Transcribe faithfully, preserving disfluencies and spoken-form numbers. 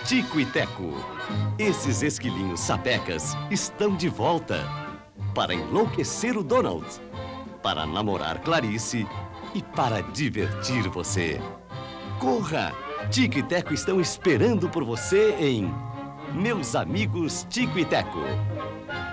Tico e Teco. Esses esquilinhos sapecas estão de volta para enlouquecer o Donald, para namorar Clarice e para divertir você. Corra! Tico e Teco estão esperando por você em Meus Amigos Tico e Teco.